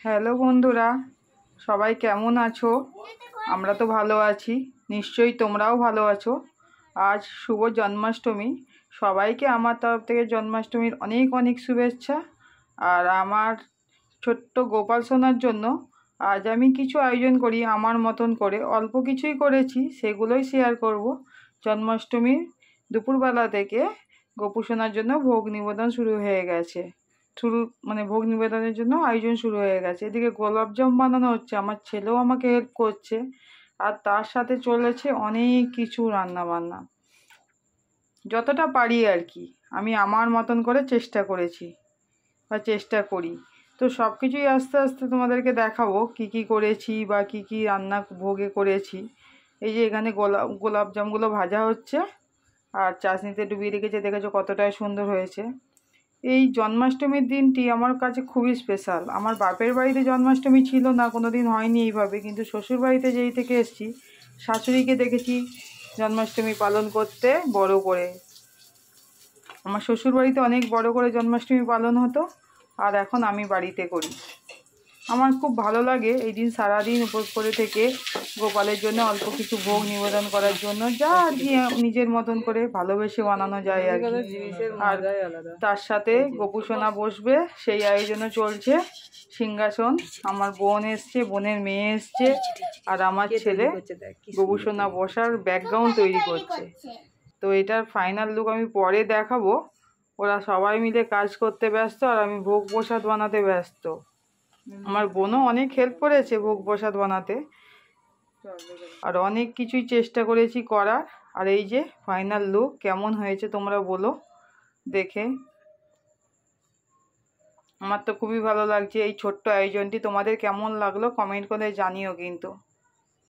Hello বন্ধুরা, সবাই কেমন আছো? আমরা তো ভালো আছি, নিশ্চয়ই তোমরাও ভালো আছো। আজ শুভ জন্মাষ্টমী। সবাইকে আমার তরফ থেকে জন্মাষ্টমীর অনেক অনেক শুভেচ্ছা। আর আমার ছোট্ট গোপাল সোনার জন্য আজ আমি কিছু আয়োজন করি আমার মতন করে, অল্প কিছুই করেছি, সেগুলোই শেয়ার করব। জন্মাষ্টমীর দুপুরবেলা থেকে গোপু সোনার জন্য ভোগ নিবেদন শুরু হয়ে গেছে। ভোগ নিবেদনের জন্য আয়োজন শুরু হয়ে গেছে। এদিকে গোলাপজাম বানানো হচ্ছে, আমার ছেলেও আমাকে হেল্প করছে। আর তার সাথে চলেছে অনেক কিছু রান্না বান্না, যতটা পারি আর কি আমি আমার মতন করে চেষ্টা করেছি বা চেষ্টা করি। তো সব কিছুই আস্তে আস্তে তোমাদেরকে দেখাবো, কি কি করেছি বা কি কি রান্না ভোগে করেছি। এই যে এখানে গোলাপজামগুলো ভাজা হচ্ছে আর চাশনিতে ডুবিয়ে রেখেছে, দেখেছো কতটাই সুন্দর হয়েছে। এই জন্মাষ্টমীর দিনটি আমার কাছে খুবই স্পেশাল। আমার বাপের বাড়িতে জন্মাষ্টমী ছিল না, কোনো দিন হয়নি এইভাবে, কিন্তু শ্বশুর বাড়িতে যেই থেকে এসেছি শাশুড়িকে দেখেছি জন্মাষ্টমী পালন করতে বড় করে। আমার শ্বশুর বাড়িতে অনেক বড় করে জন্মাষ্টমী পালন হতো, আর এখন আমি বাড়িতে করি। আমার খুব ভালো লাগে এই দিন সারাদিন উপোস করে থেকে গোপালের জন্য অল্প কিছু ভোগ নিবেদন করার জন্য, যা আর কি নিজের মতন করে ভালোবেসে বানানো যায় আর কি। আর তার সাথে গোপু সোনা বসবে, সেই আয়োজনও চলছে। সিংহাসন, আমার বোন এসছে, বোনের মেয়ে এসছে, আর আমার ছেলে গোপু সোনা বসার ব্যাকগ্রাউন্ড তৈরি করছে। তো এটার ফাইনাল লুক আমি পরে দেখাবো। ওরা সবাই মিলে কাজ করতে ব্যস্ত, আর আমি ভোগ প্রসাদ বানাতে ব্যস্ত। আমার বোনও অনেক হেল্প করেছে ভোগ প্রসাদ বানাতে, আর অনেক কিছুই চেষ্টা করেছি করার। আর এই যে ফাইনাল লুক কেমন হয়েছে তোমরা বলো দেখে। আমার তো খুবই ভালো লাগছে এই ছোট্ট আয়োজনটি। তোমাদের কেমন লাগলো কমেন্ট করে জানিও কিন্তু।